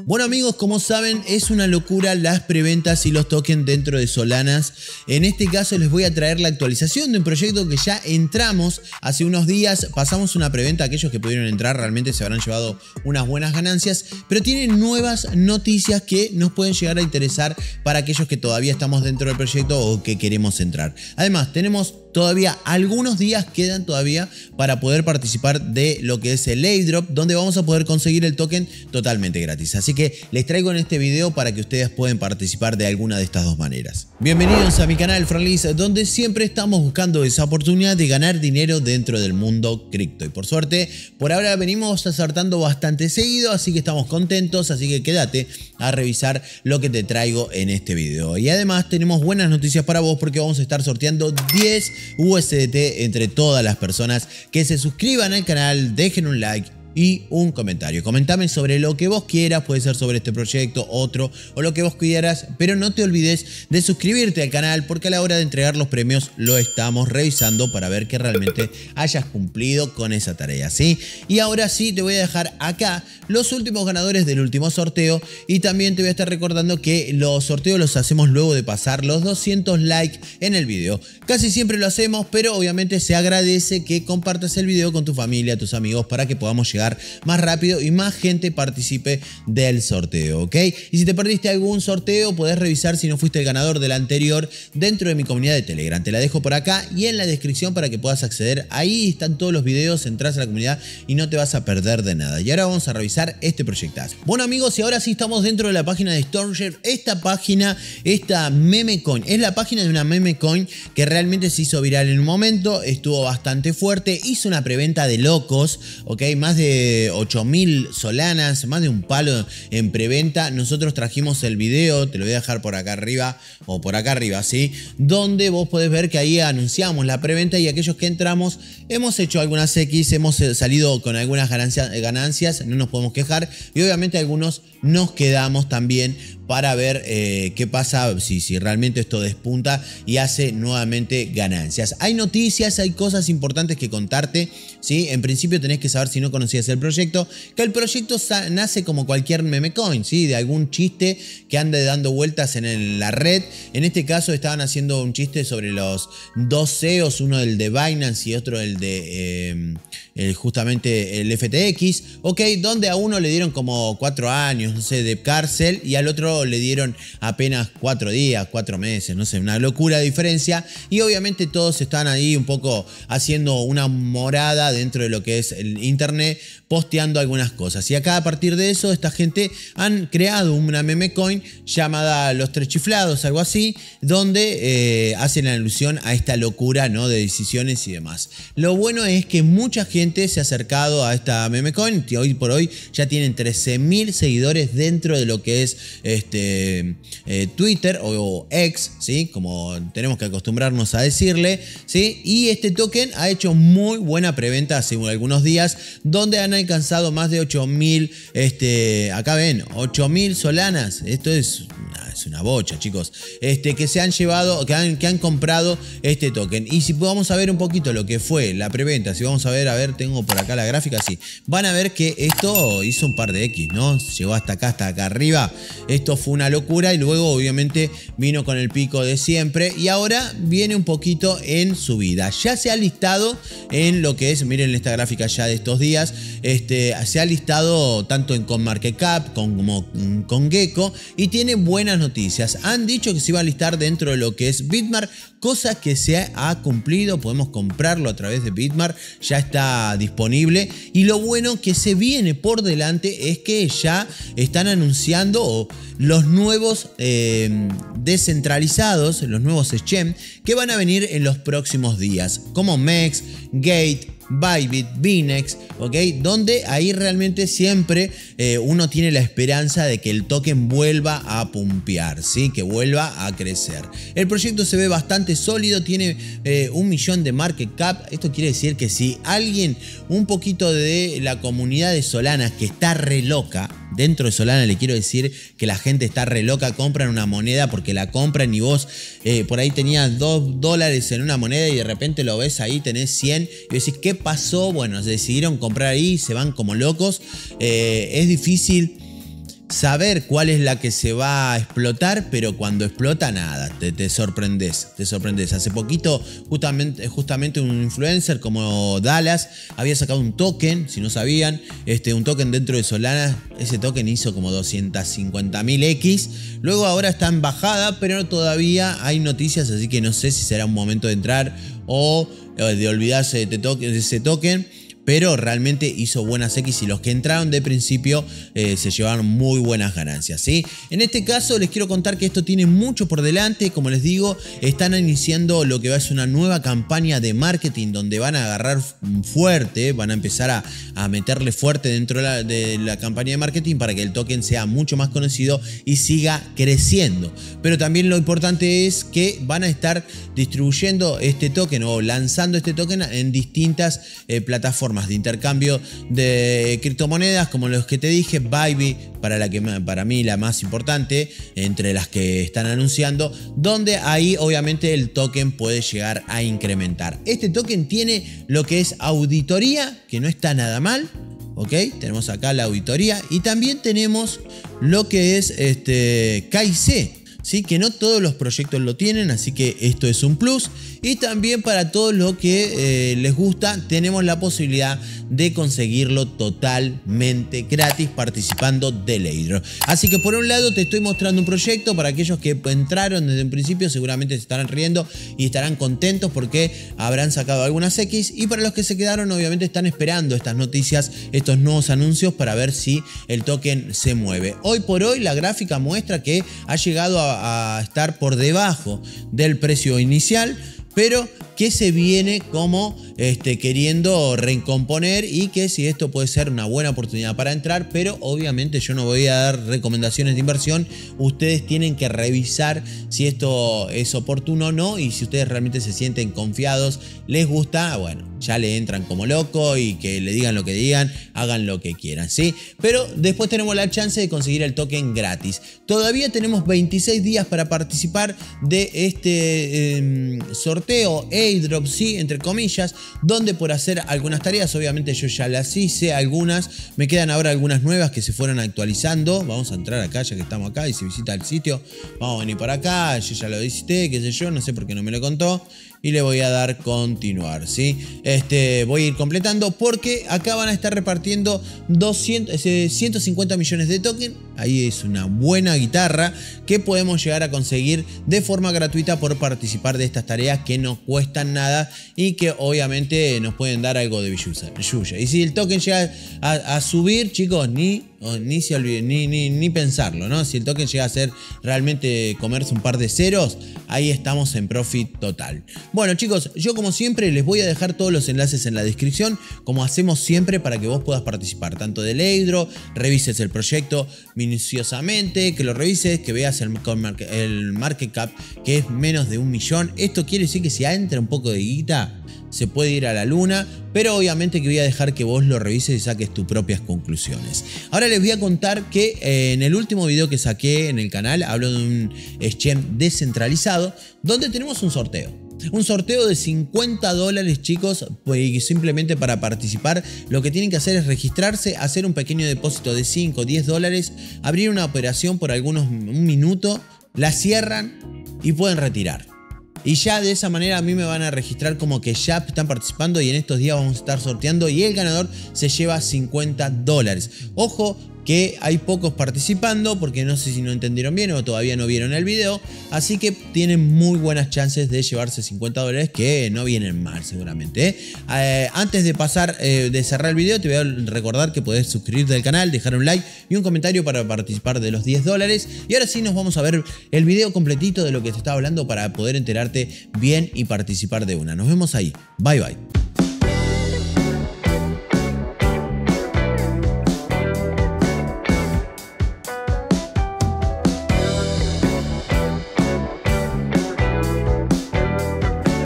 Bueno amigos, como saben, es una locura las preventas y los tokens dentro de Solanas. En este caso les voy a traer la actualización de un proyecto que ya entramos hace unos días. Pasamos una preventa, aquellos que pudieron entrar realmente se habrán llevado unas buenas ganancias, pero tienen nuevas noticias que nos pueden llegar a interesar para aquellos que todavía estamos dentro del proyecto o que queremos entrar. Además, tenemos todavía algunos días quedan todavía para poder participar de lo que es el airdrop, donde vamos a poder conseguir el token totalmente gratis. Así que les traigo en este video para que ustedes puedan participar de alguna de estas dos maneras. Bienvenidos a mi canal Franlis, donde siempre estamos buscando esa oportunidad de ganar dinero dentro del mundo cripto. Y por suerte, por ahora venimos acertando bastante seguido, así que estamos contentos, así que quédate a revisar lo que te traigo en este video. Y además tenemos buenas noticias para vos porque vamos a estar sorteando 10 USDT entre todas las personas que se suscriban al canal, dejen un like y un comentario. Comentame sobre lo que vos quieras, puede ser sobre este proyecto, otro o lo que vos quieras, pero no te olvides de suscribirte al canal porque a la hora de entregar los premios lo estamos revisando para ver que realmente hayas cumplido con esa tarea, ¿sí? Y ahora sí te voy a dejar acá los últimos ganadores del último sorteo y también te voy a estar recordando que los sorteos los hacemos luego de pasar los 200 likes en el video. Casi siempre lo hacemos, pero obviamente se agradece que compartas el video con tu familia, tus amigos, para que podamos llegar más rápido y más gente participe del sorteo, ¿ok? Y si te perdiste algún sorteo, podés revisar si no fuiste el ganador del anterior dentro de mi comunidad de Telegram. Te la dejo por acá y en la descripción para que puedas acceder. Ahí están todos los videos, entras a la comunidad y no te vas a perder de nada. Y ahora vamos a revisar este proyectazo. Bueno amigos, y ahora sí estamos dentro de la página de Stormshare. Esta página, esta meme coin, es la página de una meme coin que realmente se hizo viral en un momento, estuvo bastante fuerte, hizo una preventa de locos, ¿ok? Más de 8.000 solanas, más de un palo en preventa. Nosotros trajimos el video, te lo voy a dejar por acá arriba o por acá arriba, ¿sí? Donde vos podés ver que ahí anunciamos la preventa y aquellos que entramos hemos hecho algunas X, hemos salido con algunas ganancias, no nos podemos quejar y obviamente algunos nos quedamos también para ver qué pasa si realmente esto despunta y hace nuevamente ganancias. Hay noticias, hay cosas importantes que contarte, ¿sí? En principio tenés que saber, si no conocías el proyecto, que el proyecto nace como cualquier meme coin, ¿sí? De algún chiste que ande dando vueltas en la red. En este caso estaban haciendo un chiste sobre los dos CEOs, uno el de Binance y otro el de justamente el FTX, ¿ok? Donde a uno le dieron como 4 años, no sé, de cárcel y al otro le dieron apenas 4 días, 4 meses, no sé, una locura de diferencia. Y obviamente todos están ahí un poco haciendo una morada dentro de lo que es el internet, posteando algunas cosas. Y acá a partir de eso, esta gente han creado una meme coin llamada Los Tres Chiflados, algo así, donde hacen alusión a esta locura, ¿no? De decisiones y demás. Lo bueno es que mucha gente se ha acercado a esta meme coin, que hoy por hoy ya tienen 13.000 seguidores dentro de lo que es Twitter o X, ¿sí? Como tenemos que acostumbrarnos a decirle, ¿sí? Y este token ha hecho muy buena preventa hace algunos días, donde han alcanzado más de 8.000, acá ven, 8.000 solanas. Esto es una bocha, chicos, que se han llevado, que han comprado este token. Y si vamos a ver un poquito lo que fue la preventa, si vamos a ver, tengo por acá la gráfica, sí, van a ver que esto hizo un par de X, ¿no? Llegó hasta acá arriba. Esto fue una locura y luego obviamente vino con el pico de siempre y ahora viene un poquito en subida. Ya se ha listado en lo que es, miren esta gráfica ya de estos días, se ha listado tanto en CoinMarketCap como con Gecko y tiene buenas noticias. Han dicho que se iba a listar dentro de lo que es Bitmart, cosa que se ha cumplido. Podemos comprarlo a través de Bitmart, ya está disponible y lo bueno que se viene por delante es que ya están anunciando los nuevos descentralizados, los nuevos exchange que van a venir en los próximos días, como MEX, Gate, Bybit, Binex, ¿ok? Donde ahí realmente siempre uno tiene la esperanza de que el token vuelva a pumpear, ¿sí? Que vuelva a crecer. El proyecto se ve bastante sólido, tiene 1 millón de market cap. Esto quiere decir que si alguien, un poquito de la comunidad de Solana que está re loca, dentro de Solana le quiero decir que la gente está re loca, compran una moneda porque la compran y vos por ahí tenías $2 en una moneda y de repente lo ves ahí, tenés 100 y decís, ¿qué pasó? Bueno, decidieron comprar ahí, se van como locos. Es difícil saber cuál es la que se va a explotar, pero cuando explota nada, te sorprendes, Hace poquito justamente un influencer como Dallas había sacado un token, si no sabían, un token dentro de Solana. Ese token hizo como 250.000 X, luego ahora está en bajada, pero todavía hay noticias, así que no sé si será un momento de entrar o de olvidarse de ese token. Pero realmente hizo buenas X y los que entraron de principio se llevaron muy buenas ganancias, ¿sí? En este caso les quiero contar que esto tiene mucho por delante. Como les digo, están iniciando lo que va a ser una nueva campaña de marketing donde van a agarrar fuerte, van a empezar a meterle fuerte dentro de la campaña de marketing para que el token sea mucho más conocido y siga creciendo. Pero también lo importante es que van a estar distribuyendo este token o lanzando este token en distintas plataformas de intercambio de criptomonedas, como los que te dije, Bybit, para mí la más importante entre las que están anunciando, donde ahí obviamente el token puede llegar a incrementar. Este token tiene lo que es auditoría, que no está nada mal. ¿Ok? Tenemos acá la auditoría y también tenemos lo que es KIC. ¿Sí? Que no todos los proyectos lo tienen, así que esto es un plus. Y también para todos los que les gusta, tenemos la posibilidad de conseguirlo totalmente gratis participando del airdrop. Así que por un lado te estoy mostrando un proyecto para aquellos que entraron desde un principio, seguramente se estarán riendo y estarán contentos porque habrán sacado algunas X. Y para los que se quedaron, obviamente están esperando estas noticias, estos nuevos anuncios para ver si el token se mueve. Hoy por hoy la gráfica muestra que ha llegado a estar por debajo del precio inicial, pero que se viene como queriendo recomponer y que si esto puede ser una buena oportunidad para entrar, pero obviamente yo no voy a dar recomendaciones de inversión. Ustedes tienen que revisar si esto es oportuno o no, y si ustedes realmente se sienten confiados, les gusta, bueno, ya le entran como loco y que le digan lo que digan, hagan lo que quieran, ¿sí? Pero después tenemos la chance de conseguir el token gratis. Todavía tenemos 26 días para participar de este sorteo airdrop, sí, entre comillas, donde por hacer algunas tareas, obviamente yo ya las hice, algunas, me quedan ahora algunas nuevas que se fueron actualizando. Vamos a entrar acá ya que estamos acá y se visita el sitio. Vamos a venir por acá, yo ya lo visité, qué sé yo, no sé por qué no me lo contó. Y le voy a dar continuar, ¿sí? Voy a ir completando porque acá van a estar repartiendo 150 millones de tokens. Ahí es una buena guitarra que podemos llegar a conseguir de forma gratuita por participar de estas tareas que no cuestan nada y que obviamente nos pueden dar algo de billulla. Y si el token llega a subir, chicos, ni se olviden, ni pensarlo, ¿no? Si el token llega a ser realmente comerse un par de ceros, ahí estamos en profit total. Bueno, chicos, yo como siempre les voy a dejar todos los enlaces en la descripción, como hacemos siempre, para que vos puedas participar tanto del airdrop, revises el proyecto minuciosamente, que lo revises, que veas el market cap, que es menos de 1 millón. Esto quiere decir que si entra un poco de guita, se puede ir a la luna, pero obviamente que voy a dejar que vos lo revises y saques tus propias conclusiones. Ahora les voy a contar que en el último video que saqué en el canal hablo de un exchange descentralizado donde tenemos un sorteo. Un sorteo de $50, chicos, pues simplemente para participar lo que tienen que hacer es registrarse, hacer un pequeño depósito de 5 o 10 dólares, abrir una operación por un minuto, la cierran y pueden retirar. Y ya de esa manera a mí me van a registrar como que ya están participando y en estos días vamos a estar sorteando y el ganador se lleva $50. Ojo que hay pocos participando porque no sé si no entendieron bien o todavía no vieron el video, así que tienen muy buenas chances de llevarse $50 que no vienen mal seguramente. Antes de pasar, de cerrar el video, te voy a recordar que podés suscribirte al canal, dejar un like y un comentario para participar de los $10. Y ahora sí nos vamos a ver el video completito de lo que te estaba hablando para poder enterarte bien y participar de una. Nos vemos ahí. Bye bye.